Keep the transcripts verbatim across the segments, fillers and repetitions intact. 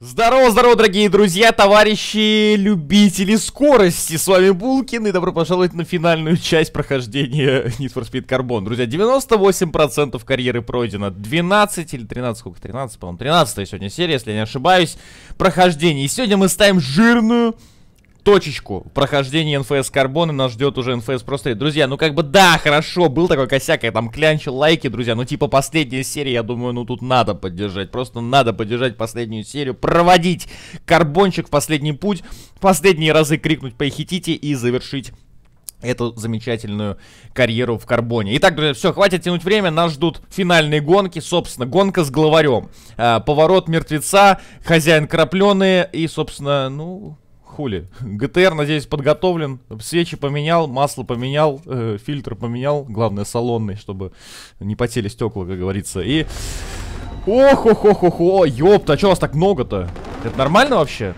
Здорово, здорово, дорогие друзья, товарищи, любители скорости. С вами Булкин, и добро пожаловать на финальную часть прохождения Need for Speed Carbon. Друзья, девяносто восемь процентов карьеры пройдено. двенадцать или тринадцать, сколько? тринадцать, по-моему, тринадцатая сегодня серия, если я не ошибаюсь, прохождение. И сегодня мы ставим жирную точечку в прохождении эн эф эс Carbon, и нас ждет уже эн эф эс Pro Street. Друзья, ну как бы да, хорошо, был такой косяк, я там клянчил лайки, друзья, ну типа последняя серия, я думаю, ну тут надо поддержать, просто надо поддержать последнюю серию, проводить карбончик в последний путь, последние разы крикнуть «Похитите» и завершить эту замечательную карьеру в Карбоне. Итак, друзья, все, хватит тянуть время, нас ждут финальные гонки, собственно, гонка с главарем, а, поворот мертвеца, хозяин крапленые и, собственно, ну... Хули. джи ти ар, надеюсь, подготовлен. Свечи поменял, масло поменял, э, фильтр поменял. Главное, салонный, чтобы не потели стекла, как говорится. И... Ох-ох-ох-ох-ох, ёпта, а чё вас так много-то? Это нормально вообще?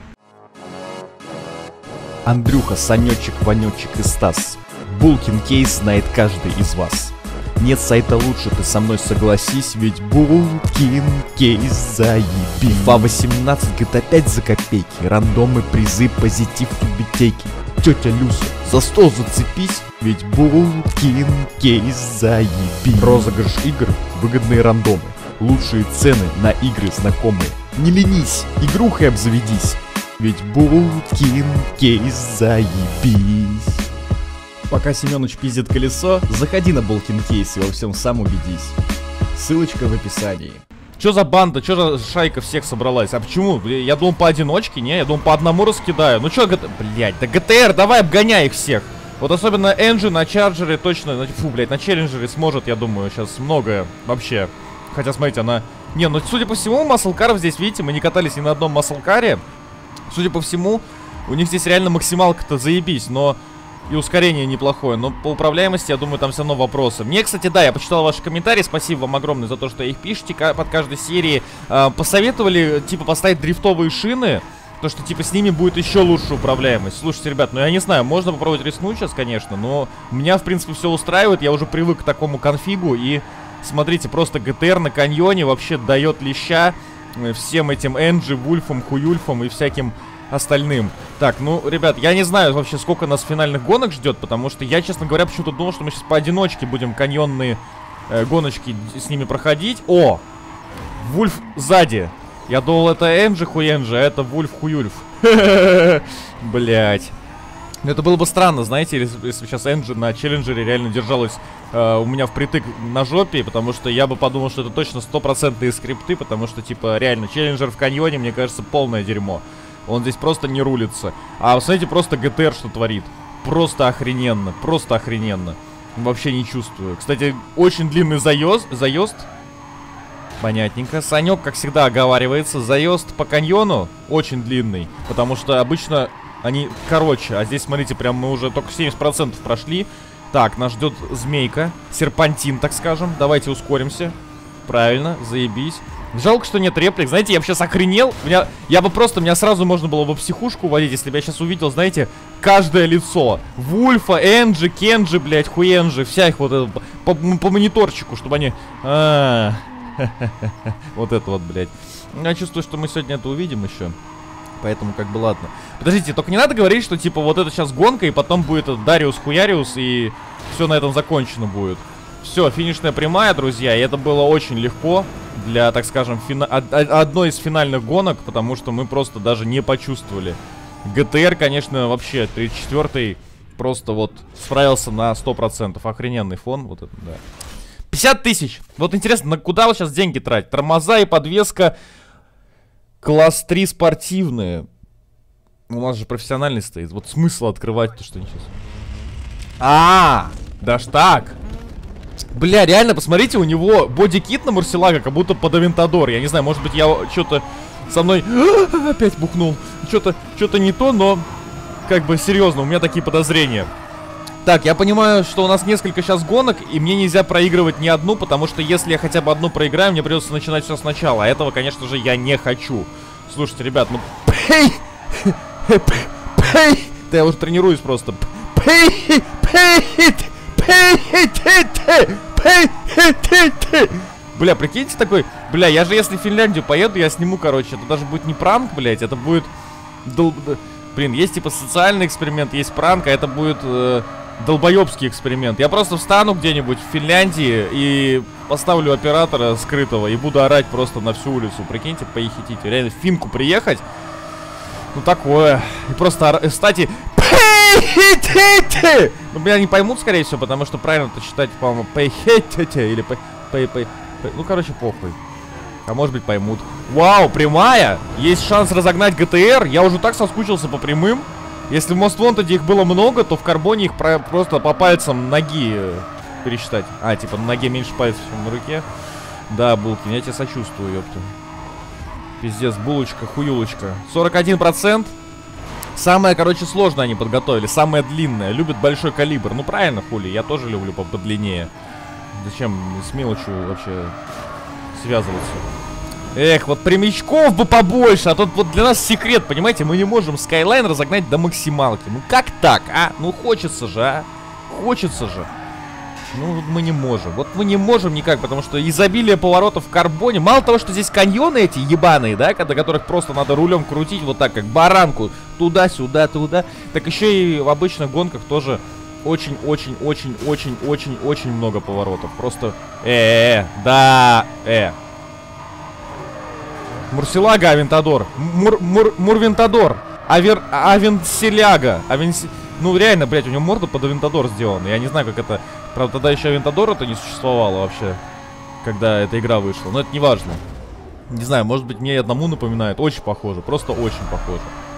Андрюха, Санечек, Ванечек и Стас. Булкин кейс знает каждый из вас. Нет сайта лучше, ты со мной согласись, ведь Булкин кейс заебись. фифа восемнадцать, джи ти эй пять за копейки, рандомы, призы, позитив, тюбетейки. Тетя Люся, за стол зацепись, ведь Булкин кейс заебись. Розыгрыш игр, выгодные рандомы, лучшие цены на игры знакомые. Не ленись, игрухой обзаведись, ведь Булкин кейс заебись. Пока Семёныч пиздит колесо, заходи на Булкин кейс и во всем сам убедись. Ссылочка в описании. Чё за банда, чё за шайка всех собралась? А почему? Я думал поодиночке, не? Я думал по одному раскидаю. Ну чё, блядь, да джи ти ар, давай обгоняй их всех. Вот особенно Энджи на чарджере точно, фу, блядь, на челленджере сможет, я думаю, сейчас многое вообще. Хотя, смотрите, она... Не, ну судя по всему, маслкаров здесь, видите, мы не катались ни на одном маслкаре. Судя по всему, у них здесь реально максималка-то заебись, но... И ускорение неплохое, но по управляемости, я думаю, там все равно вопросы. Мне, кстати, да, я почитал ваши комментарии, спасибо вам огромное за то, что их пишете под каждой серией. э, Посоветовали, типа, поставить дрифтовые шины, потому что, типа, с ними будет еще лучше управляемость. Слушайте, ребят, ну я не знаю, можно попробовать рискнуть сейчас, конечно, но меня, в принципе, все устраивает, я уже привык к такому конфигу. И, смотрите, просто джи ти ар на каньоне вообще дает леща всем этим Энджи, Вульфам, Хуюльфам и всяким... остальным. Так, ну, ребят, я не знаю вообще, сколько нас финальных гонок ждет, потому что я, честно говоря, почему-то думал, что мы сейчас поодиночке будем каньонные э, гоночки с ними проходить. О! Вульф сзади. Я думал, это Энджи Хуенджи, а это Вульф Хуюльф. Блять. Ну, это было бы странно, знаете, если, если сейчас Энджи на челленджере реально держалась э, у меня впритык на жопе, потому что я бы подумал, что это точно стопроцентные скрипты, потому что, типа, реально, челленджер в каньоне, мне кажется, полное дерьмо. Он здесь просто не рулится. А, смотрите, просто джи ти ар что творит. Просто охрененно, просто охрененно. Вообще не чувствую. Кстати, очень длинный заезд. Заезд. Понятненько. Санек, как всегда, оговаривается. Заезд по каньону очень длинный. Потому что обычно они короче. А здесь, смотрите, прям мы уже только семьдесят процентов прошли. Так, нас ждет змейка. Серпантин, так скажем. Давайте ускоримся. Правильно, заебись. Жалко, что нет реплик. Знаете, я бы сейчас охренел. Меня, я бы просто, меня сразу можно было бы в психушку водить, если бы я сейчас увидел, знаете, каждое лицо. Вульфа, Энджи, Кенджи, блядь, Хуенджи. Вся их вот это, по, по мониторчику, чтобы они... А -а -а. Вот это вот, блядь. Я чувствую, что мы сегодня это увидим еще. Поэтому как бы ладно. Подождите, только не надо говорить, что типа вот это сейчас гонка, и потом будет Дариус Хуяриус, и все на этом закончено будет. Все, финишная прямая, друзья, и это было очень легко для, так скажем, фина... одной из финальных гонок, потому что мы просто даже не почувствовали. джи ти ар, конечно, вообще тридцать четвёртый просто вот справился на сто процентов. Охрененный фон, вот это, да. пятьдесят тысяч. Вот интересно, на куда вот сейчас деньги тратить? Тормоза и подвеска класс три спортивные. У нас же профессиональный стоит. Вот смысл открывать то, что ничего. А, даже так. Бля, реально, посмотрите, у него бодикит на Мурсилага, как будто под Авентадор. Я не знаю, может быть, я что-то со мной опять бухнул. Что-то что-то не то, но как бы серьезно, у меня такие подозрения. Так, я понимаю, что у нас несколько сейчас гонок, и мне нельзя проигрывать ни одну, потому что если я хотя бы одну проиграю, мне придется начинать все сначала. А этого, конечно же, я не хочу. Слушайте, ребят, ну... Пей! Пей! Да я уже тренируюсь просто. Пей! Пей! Бля, прикиньте такой, бля, я же если в Финляндию поеду, я сниму, короче, это даже будет не пранк, блядь, это будет... Дол... Блин, есть типа социальный эксперимент, есть пранк, а это будет э, долбоебский эксперимент. Я просто встану где-нибудь в Финляндии и поставлю оператора скрытого и буду орать просто на всю улицу. Прикиньте, поехитите. Реально, в Финку приехать, ну такое. И просто, ор... кстати... Ну, меня не поймут, скорее всего, потому что правильно это читать, по-моему, поехитите или по... Ну, короче, похуй. А может быть поймут. Вау, прямая! Есть шанс разогнать ГТР. Я уже так соскучился по прямым. Если в Most Wanted их было много, то в Карбоне их про просто по пальцам ноги э, пересчитать. А, типа на ноге меньше пальцев, чем на руке. Да, Булкин, я тебе сочувствую, ёпта. Пиздец, булочка, хуюлочка. сорок один процент. Самое, короче, сложное они подготовили. Самое длинное. Любят большой калибр. Ну, правильно, хули. Я тоже люблю подлиннее. Зачем с мелочью вообще связываться? Эх, вот прямичков бы побольше. А тут вот для нас секрет, понимаете? Мы не можем Skyline разогнать до максималки. Ну как так, а? Ну хочется же, а? Хочется же. Ну вот мы не можем. Вот мы не можем никак, потому что изобилие поворотов в Карбоне. Мало того, что здесь каньоны эти ебаные, да, до которых просто надо рулем крутить вот так, как баранку. Туда-сюда, туда. Так еще и в обычных гонках тоже... Очень-очень-очень-очень-очень-очень много поворотов. Просто... Э-э-э, да, э. Мурсилага, Авентадор. Мур, мур, Мурвентадор. Авер, Авенселяга. Авенси... Ну, реально, блядь, у него морда под Авентадор сделана. Я не знаю, как это... Правда, тогда еще Авентадора-то не существовало вообще, когда эта игра вышла. Но это не важно. Не знаю, может быть, мне одному напоминает. Очень похоже, просто очень похоже.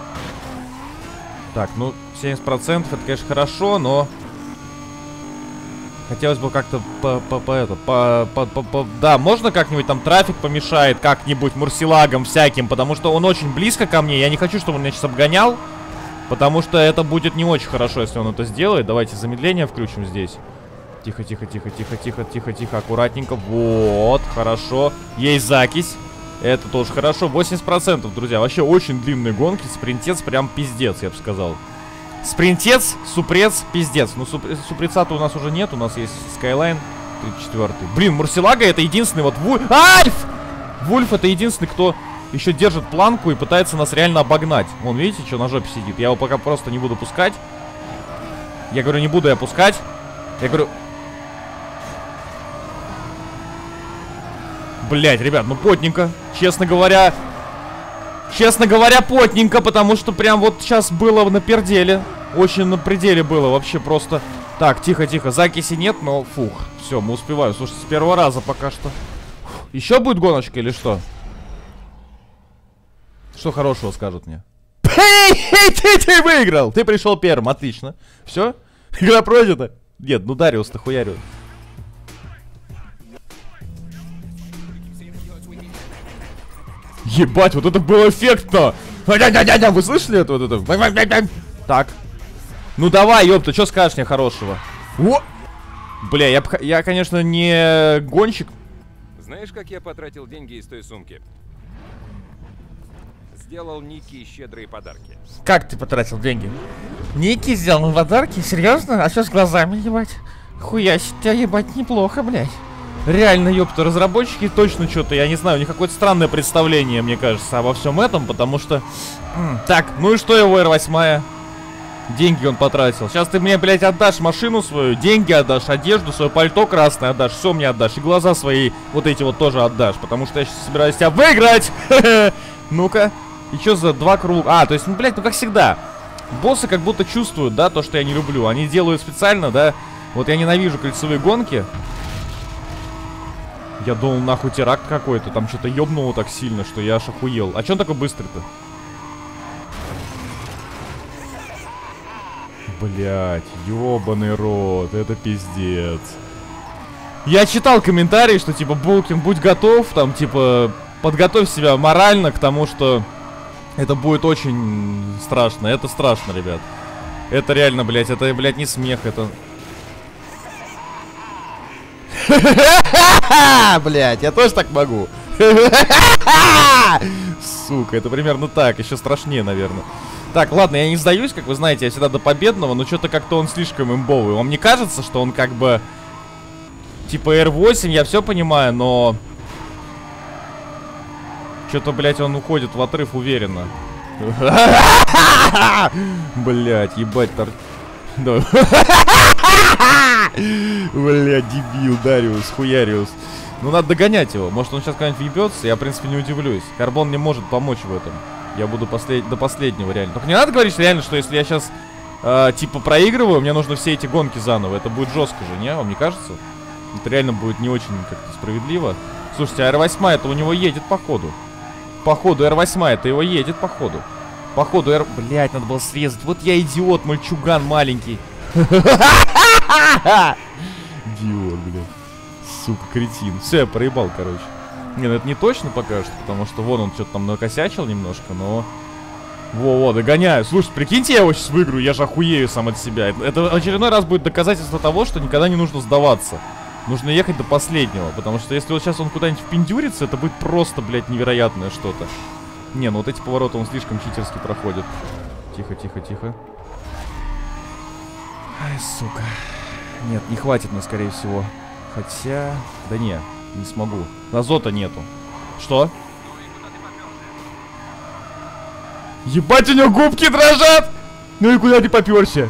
Так, ну, семьдесят процентов это, конечно, хорошо, но... Хотелось бы как-то по, по, по, это, по, по, по, по... Да, можно как-нибудь там трафик помешает, как-нибудь мурсилагом всяким, потому что он очень близко ко мне, я не хочу, чтобы он меня сейчас обгонял, потому что это будет не очень хорошо, если он это сделает. Давайте замедление включим здесь. Тихо, тихо, тихо, тихо, тихо, тихо, тихо, аккуратненько. Вот, хорошо. Есть закись. Это тоже хорошо. восемьдесят процентов, друзья. Вообще очень длинные гонки. Спринтец прям пиздец, я бы сказал. Спринтец, супрец, пиздец. Ну, суп супреца-то у нас уже нет. У нас есть Skyline тридцать четвёртый. Блин, Мурсилага это единственный вот... Вуль... Альф! Вульф это единственный, кто еще держит планку и пытается нас реально обогнать. Вон, видите, что на жопе сидит. Я его пока просто не буду пускать. Я говорю, не буду я пускать. Я говорю... Блять, ребят, ну потненько. Честно говоря... Честно говоря, потненько, потому что прям вот сейчас было на перделе. Очень на пределе было вообще просто. Так, тихо-тихо, закиси нет, но фух. Все, мы успеваем. Слушайте, с первого раза пока что. Еще будет гоночка или что? Что хорошего скажут мне? Эй, ты, ты выиграл! Ты пришел первым, отлично. Все? Игра пройдена? Нет, ну Дариус-то хуярю. Ебать, вот это было эффектно! Вы слышали это? Вот это? Так. Ну давай, ёпта, что скажешь мне хорошего? О! Бля, я, я, конечно, не гонщик. Знаешь, как я потратил деньги из той сумки? Сделал Ники щедрые подарки. Как ты потратил деньги? Ники сделал подарки? Серьезно? А что с глазами, ебать? Хуя себе, ебать, неплохо, блядь. Реально, ёпта, разработчики точно что-то, я не знаю, у них какое-то странное представление, мне кажется, обо всем этом, потому что... Так, ну и что его эр восемь? Деньги он потратил. Сейчас ты мне, блядь, отдашь машину свою, деньги отдашь, одежду, свое пальто красное отдашь, все мне отдашь, и глаза свои вот эти вот тоже отдашь, потому что я сейчас собираюсь тебя выиграть! Ну-ка, и что за два круга? А, то есть, ну, блядь, ну как всегда, боссы как будто чувствуют, да, то, что я не люблю. Они делают специально, да, вот я ненавижу кольцевые гонки. Я думал, нахуй теракт какой-то. Там что-то ёбнуло так сильно, что я аж охуел. А чё он такой быстрый-то? Блять, ёбаный рот. Это пиздец. Я читал комментарии, что типа, Булкин, будь готов. Там типа, подготовь себя морально к тому, что это будет очень страшно. Это страшно, ребят. Это реально, блять, это, блять, не смех, это... Блять, я тоже так могу. Сука, это примерно так. Еще страшнее, наверное. Так, ладно, я не сдаюсь, как вы знаете, я всегда до победного, но что-то как-то он слишком имбовый. Вам не кажется, что он как бы... Типа эр восемь, я все понимаю, но... Что-то, блядь, он уходит в отрыв уверенно. Блядь, ебать, тор... Блядь, дебил, Дариус, хуяриус. Ну, надо догонять его. Может, он сейчас когда-нибудь въебется, я, в принципе, не удивлюсь. Карбон не может помочь в этом. Я буду послед... до последнего, реально. Только не надо говорить реально, что если я сейчас, э, типа, проигрываю, мне нужно все эти гонки заново. Это будет жестко же, не? Вам не кажется? Это реально будет не очень как-то справедливо. Слушайте, эр восемь это у него едет, походу. Походу, эр восемь это его едет, походу. Походу, эр... Блядь, надо было срезать. Вот я идиот, мальчуган маленький. Идиот, блядь. Сука, кретин. Все, я проебал, короче. Не, ну это не точно пока что, потому что вон он что-то там накосячил немножко, но... Во-во, догоняю. Слушай, прикиньте, я его сейчас выиграю, я же охуею сам от себя. Это, это очередной раз будет доказательство того, что никогда не нужно сдаваться. Нужно ехать до последнего, потому что если вот сейчас он куда-нибудь впендюрится, это будет просто, блядь, невероятное что-то. Не, ну вот эти повороты он слишком читерски проходит. Тихо, тихо, тихо. Ай, сука. Нет, не хватит мне, скорее всего. Хотя... Да не, не смогу. Азота нету. Что? Ебать, у него губки дрожат! Ну и куда ты попёрся?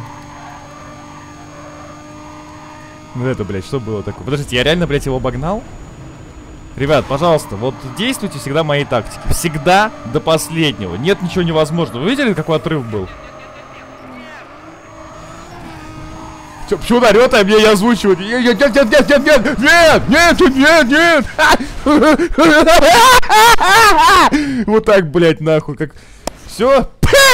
Ну это, блядь, что было такое? Подождите, я реально, блядь, его обогнал? Ребят, пожалуйста, вот действуйте всегда моей тактики. Всегда до последнего. Нет ничего невозможного. Вы видели, какой отрыв был? Чё, почему он орёт, а мне не озвучивают? Нет, нет, нет, нет, нет, нет, нет, нет, нет, нет. Вот так, блядь, нахуй, как... Все.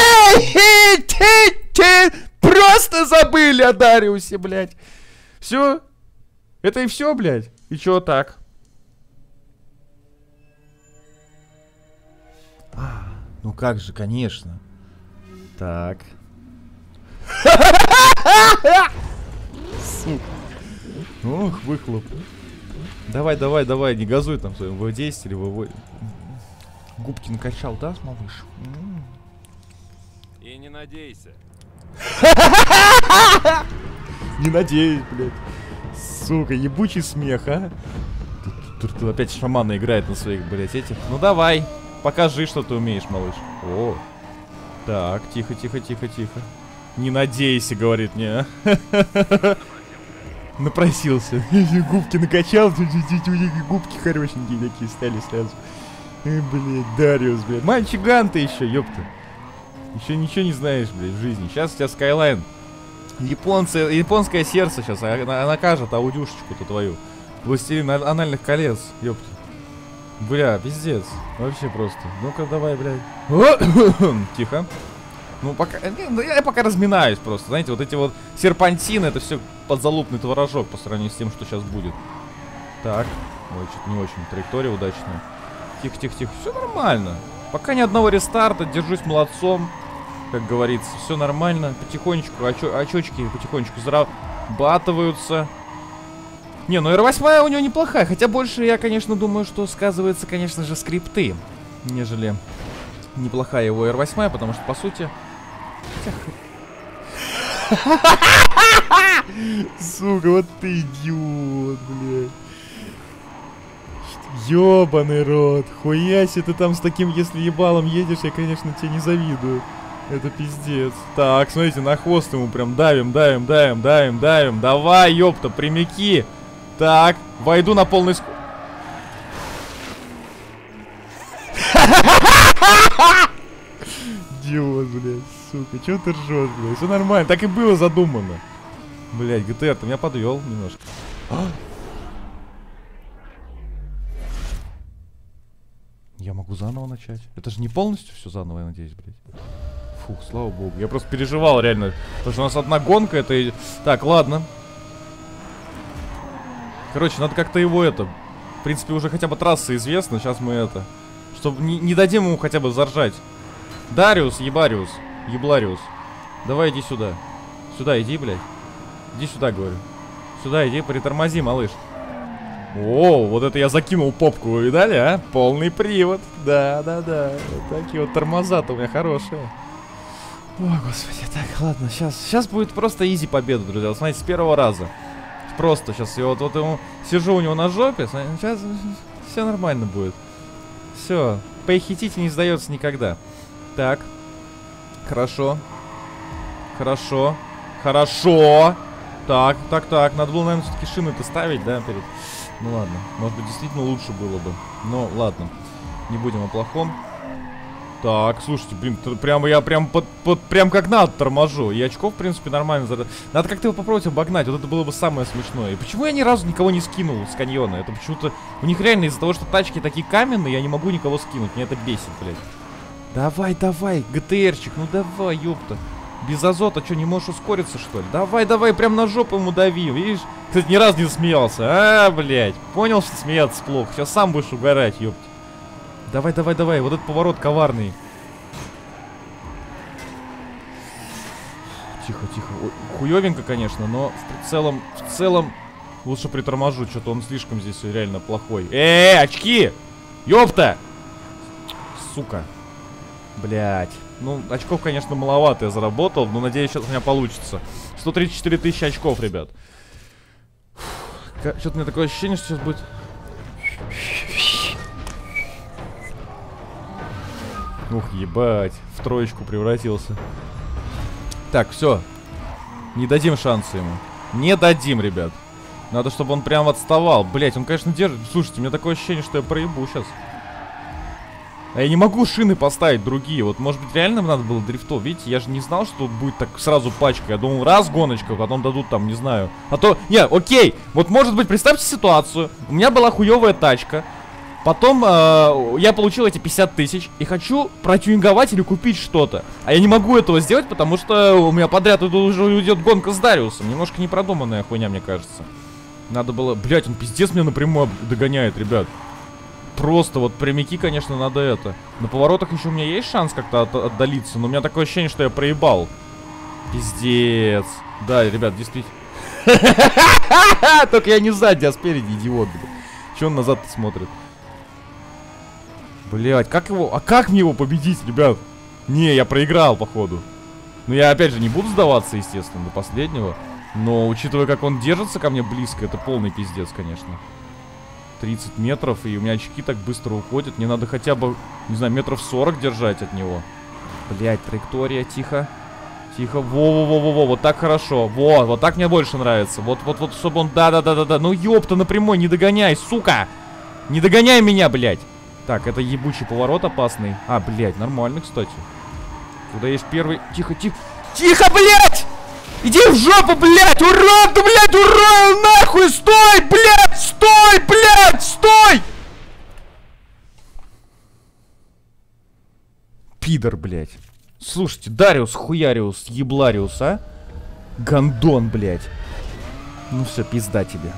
Просто забыли о Дариусе, блядь. Все. Это и все, блядь. И чё так? А, ну как же, конечно. Так. Сука. Ох, выхлоп. Давай, давай, давай, не газуй там своим вэ десять или вэ восемь. Губки накачал, да, малыш? И не надейся. Не надеюсь, блядь. Сука, ебучий смех, а? Тут, тут опять шамана играет на своих, блядь, этих. Ну давай, покажи, что ты умеешь, малыш. О. Так, тихо, тихо, тихо, тихо. Не надейся, говорит мне. Напросился. Губки накачал, губки хорошенькие такие стали сразу. Блядь, Дариус, блядь. Мальчиган ты еще, ёпта. Еще ничего не знаешь, блядь, в жизни. Сейчас у тебя Skyline. Японцы, японское сердце сейчас накажет аудюшечку-то твою. Властелин анальных колец, ёпта. Бля, пиздец. Вообще просто. Ну-ка, давай, блядь. Тихо. Ну, пока... Я пока разминаюсь просто. Знаете, вот эти вот серпантины, это все подзалупный творожок по сравнению с тем, что сейчас будет. Так. Ой, что-то не очень. Траектория удачная. Тихо, тихо, тихо. Все нормально. Пока ни одного рестарта. Держусь молодцом. Как говорится, все нормально. Потихонечку, очо очочки потихонечку зарабатываются. Не, ну эр восемь у него неплохая. Хотя больше я, конечно, думаю, что сказывается, конечно же, скрипты. Нежели неплохая его эр восемь, потому что, по сути... Сука, вот ты идиот, блядь. Ёбаный рот. Хуяси ты там с таким, если ебалом едешь, я, конечно, тебе не завидую. Это пиздец. Так, смотрите, на хвост ему прям давим, давим, давим, давим, давим. Давай, ёпта, прямики. Так, войду на полный скорость. Идиот, блядь, сука, чё ты ржёшь, блядь? Все нормально, так и было задумано. Блядь, гэ тэ эр, ты меня подвел немножко. Я могу заново начать. Это же не полностью все заново, я надеюсь, блядь. Фух, слава богу. Я просто переживал реально. Потому что у нас одна гонка, это... и- Так, ладно. Короче, надо как-то его это... В принципе, уже хотя бы трасса известна. Сейчас мы это... Чтобы не, не дадим ему хотя бы заржать. Дариус, ебариус. Еблариус. Давай иди сюда. Сюда иди, блядь. Иди сюда, говорю. Сюда иди, притормози, малыш. О, вот это я закинул попку, вы видали, а? Полный привод. Да, да, да. Вот такие вот тормоза-то у меня хорошие. О, господи, так, ладно, сейчас, сейчас будет просто изи победа, друзья. Смотрите, с первого раза. Просто сейчас я вот, вот ему сижу у него на жопе, сейчас все нормально будет. Все, Пейхитити не сдается никогда. Так, хорошо, хорошо, хорошо. Так, так, так, надо было, наверное, все-таки шины-то ставить, да, перед... Ну ладно, может быть, действительно лучше было бы. Но ладно, не будем о плохом. Так, слушайте, блин, прямо я прям под, под прям как надо торможу. И очков, в принципе, нормально. Надо как-то его попробовать обогнать. Вот это было бы самое смешное. И почему я ни разу никого не скинул с каньона? Это почему-то... У них реально из-за того, что тачки такие каменные, я не могу никого скинуть. Меня это бесит, блядь. Давай, давай, ГТРчик, ну давай, ёпта. Без азота что, не можешь ускориться, что ли? Давай, давай, прям на жопу ему дави, видишь? Кстати, ни разу не засмеялся. А, блядь. Понял, что смеяться плохо. Сейчас сам будешь угорать, ёпта. Давай, давай, давай, вот этот поворот коварный. Тихо, тихо. Ой, хуёвенько, конечно, но в целом, в целом лучше приторможу, что-то он слишком здесь реально плохой. Э, очки! Ёпта! Сука. Блять. Ну, очков, конечно, маловато я заработал, но надеюсь, сейчас у меня получится. сто тридцать четыре тысячи очков, ребят. Что-то у меня такое ощущение, что сейчас будет... Ух, ебать, в троечку превратился. Так, все. Не дадим шанса ему. Не дадим, ребят. Надо, чтобы он прям отставал. Блять, он, конечно, держит. Слушайте, у меня такое ощущение, что я проебу сейчас. А я не могу шины поставить другие. Вот, может быть, реально надо было дрифтов. Видите, я же не знал, что будет так сразу пачка. Я думал, раз гоночка, потом дадут там, не знаю. А то, не, окей. Вот, может быть, представьте ситуацию. У меня была хуевая тачка. Потом э, я получил эти пятьдесят тысяч и хочу протюнинговать или купить что-то. А я не могу этого сделать, потому что у меня подряд уже идет гонка с Дариусом. Немножко непродуманная хуйня, мне кажется. Надо было... Блять, он пиздец меня напрямую догоняет, ребят. Просто вот прямики, конечно, надо это. На поворотах еще у меня есть шанс как-то от отдалиться, но у меня такое ощущение, что я проебал. Пиздец. Да, ребят, действительно. Только я не сзади, а спереди, идиот. Че он назад-то смотрит? Блять, как его... А как мне его победить, ребят? Не, я проиграл, походу. Ну, я, опять же, не буду сдаваться, естественно, до последнего. Но, учитывая, как он держится ко мне близко, это полный пиздец, конечно. тридцать метров, и у меня очки так быстро уходят. Мне надо хотя бы, не знаю, метров сорок держать от него. Блять, траектория, тихо. Тихо, во-во-во-во-во, вот так хорошо. Вот, вот так мне больше нравится. Вот-вот-вот, чтобы он... Да-да-да-да-да. Ну, ёпта, напрямую, не догоняй, сука! Не догоняй меня, блять! Так, это ебучий поворот опасный. А, блядь, нормально, кстати. Куда есть первый... Тихо, тихо. Тихо, блядь! Иди в жопу, блядь! Урод, да, блядь, урод! Нахуй! Стой, блядь! Стой, блядь! Стой! Пидор, блядь. Слушайте, Дариус, Хуяриус, Еблариус, а? Гандон, блядь. Ну все, пизда тебе.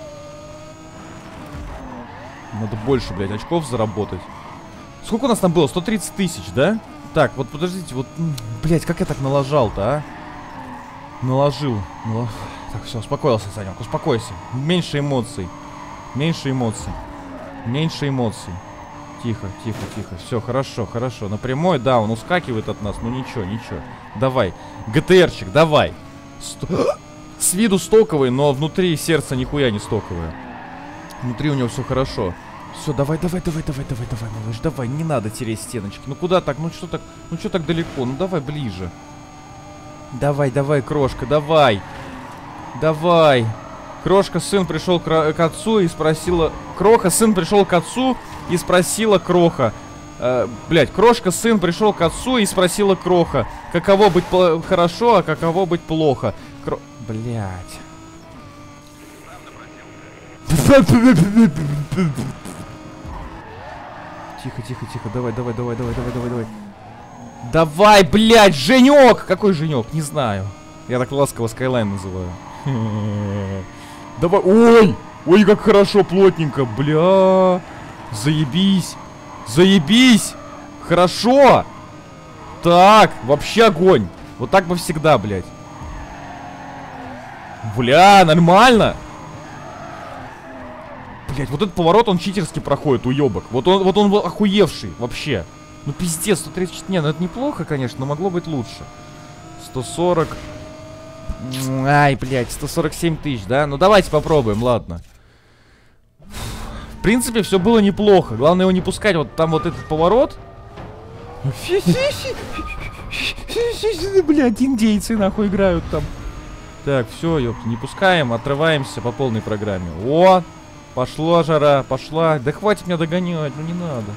Надо больше, блядь, очков заработать. Сколько у нас там было? сто тридцать тысяч, да? Так, вот подождите, вот... Блядь, как я так налажал-то, а? Наложил. Нал... Так, все, успокоился, Санек, успокойся. Меньше эмоций. Меньше эмоций. Меньше эмоций. Тихо, тихо, тихо. Все, хорошо, хорошо. Напрямую, да, он ускакивает от нас, ну ничего, ничего. Давай. ГТРчик, давай. Сто... С виду стоковый, но внутри сердце нихуя не стоковое. Внутри у него все хорошо. Все, давай, давай, давай, давай, давай, давай, малыш, давай, не надо тереть стеночки. Ну куда так? Ну что так? Ну что так далеко? Ну давай ближе. Давай, давай, крошка, давай. Давай. Крошка, сын пришел к, к отцу и спросила... Кроха, сын пришел к отцу и спросила Кроха. Э, блять, Крошка, сын пришел к отцу и спросила Кроха. Каково быть хорошо, а каково быть плохо? Кро... Блять. Тихо, тихо, тихо, давай, давай, давай, давай, давай, давай, давай. Давай, блядь, Женек! Какой Женек? Не знаю. Я так ласково Skyline называю. Давай, ой! Ой, как хорошо, плотненько, бля. Заебись. Заебись. Хорошо. Так, вообще огонь. Вот так бы всегда, блядь. Бля, нормально. Блять, вот этот поворот, он читерски проходит, уебок. Вот он, вот он был охуевший, вообще. Ну пиздец, сто тридцать четыре, не, ну это неплохо, конечно, но могло быть лучше. сто сорок. Ай, блядь, сто сорок семь тысяч, да? Ну давайте попробуем, ладно. В принципе, все было неплохо. Главное его не пускать. Вот там вот этот поворот. Блядь, индейцы нахуй играют там. Так, все, ёпта, не пускаем, отрываемся по полной программе. О, пошла жара, пошла. Да хватит меня догонять, ну не надо.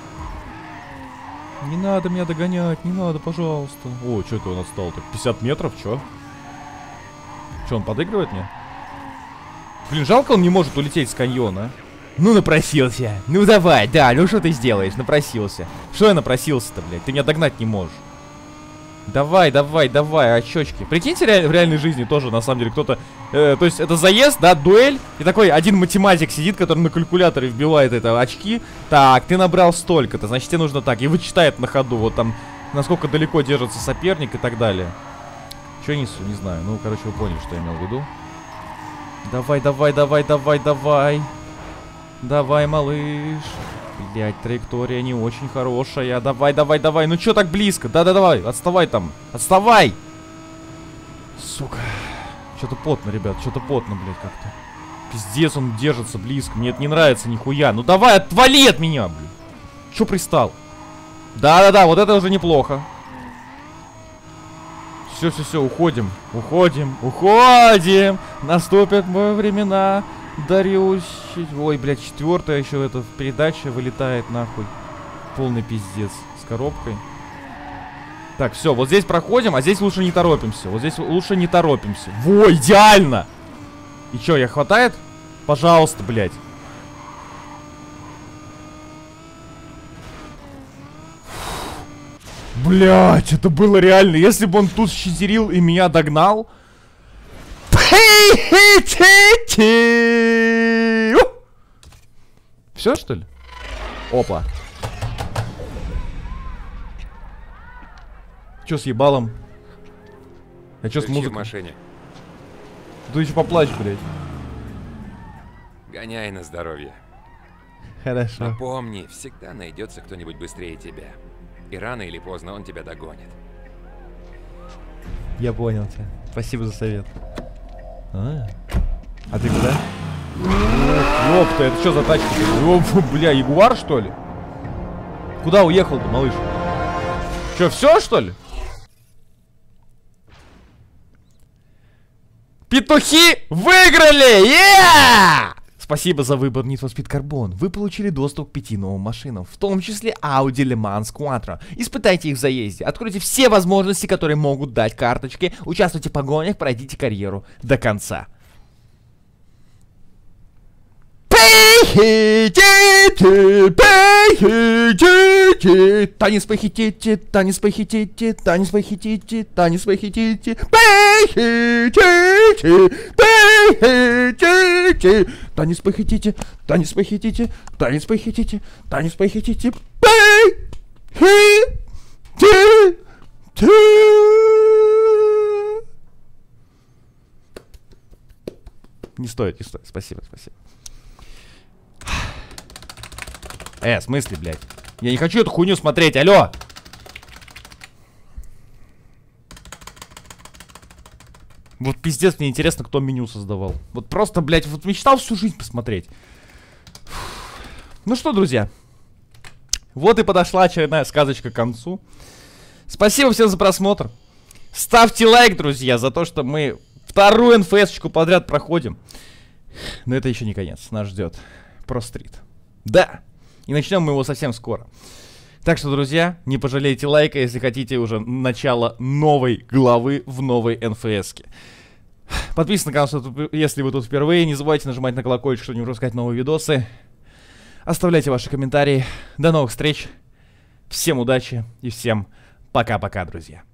Не надо меня догонять, не надо, пожалуйста. О, что это он отстал? Так, пятьдесят метров, чё? Чё, он подыгрывает мне? Блин, жалко, он не может улететь с каньона. Ну, напросился. Ну, давай, да, ну что ты сделаешь? Напросился. Что я напросился-то, блядь? Ты меня догнать не можешь. Давай, давай, давай, очечки. Прикиньте, ре в реальной жизни тоже, на самом деле, кто-то... Э, то есть, это заезд, да, дуэль. И такой один математик сидит, который на калькуляторе вбивает это очки. Так, ты набрал столько-то, значит, тебе нужно так. И вычитает на ходу, вот там, насколько далеко держится соперник и так далее. Что я несу, не знаю. Ну, короче, вы поняли, что я имел в виду. Давай, давай, давай, давай, давай. Давай, малыш. Блять, траектория не очень хорошая. Давай, давай, давай. Ну чё так близко? Да-да, давай. Отставай там. Отставай. Сука. Что-то потно, ребят. Что-то потно, блядь, как-то. Пиздец, он держится близко. Мне это не нравится нихуя. Ну давай, отвали от меня, блин. Чё пристал? Да-да-да, вот это уже неплохо. Все, все, все, уходим. Уходим. Уходим. Наступят мои времена. Дарюсь. Ой, блядь, четвертая еще эта передача вылетает нахуй. Полный пиздец. С коробкой. Так, все, вот здесь проходим, а здесь лучше не торопимся. Вот здесь лучше не торопимся. Во, идеально! И че, я хватает? Пожалуйста, блядь. Блядь, это было реально. Если бы он тут щитерил и меня догнал. Все, что ли? Опа. Че с ебалом? А че с музыкой? В машине. Ты еще поплачь, блядь. Гоняй на здоровье. Хорошо. Но помни, всегда найдется кто-нибудь быстрее тебя. И рано или поздно он тебя догонит. Я понял тебя. Спасибо за совет. А, а ты куда? Ёпта, это что за тачка? Ёп, бля, Ягуар, что ли? Куда уехал-то, малыш? Че, все, что ли? Петухи выиграли! Yeah! Спасибо за выбор Need for Speed Carbon. Вы получили доступ к пяти новым машинам, в том числе Audi Le Mans Quattro. Испытайте их в заезде, откройте все возможности, которые могут дать карточки, участвуйте в погонях, пройдите карьеру до конца. Танец похитите, танец похитите, танец похитите, танец похитите, похитите, похитите, танец похитите, танец похитите, танец похитите, танец похитите, не стоит, не стоит, спасибо, спасибо. Э, в смысле, блядь? Я не хочу эту хуйню смотреть, алло! Вот пиздец, мне интересно, кто меню создавал. Вот просто, блядь, вот мечтал всю жизнь посмотреть. Ну что, друзья, вот и подошла очередная сказочка к концу. Спасибо всем за просмотр. Ставьте лайк, друзья, за то, что мы вторую эн эф эс-очку подряд проходим. Но это еще не конец, нас ждет Pro Street. Да! И начнем мы его совсем скоро. Так что, друзья, не пожалейте лайка, если хотите уже начало новой главы в новой эн эф эс-ке. Подписывайтесь на канал, если вы тут впервые. Не забывайте нажимать на колокольчик, чтобы не пропускать новые видосы. Оставляйте ваши комментарии. До новых встреч. Всем удачи и всем пока-пока, друзья.